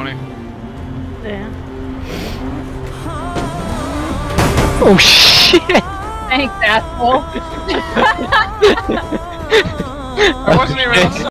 Yeah. Oh shit! Thanks, asshole. I wasn't even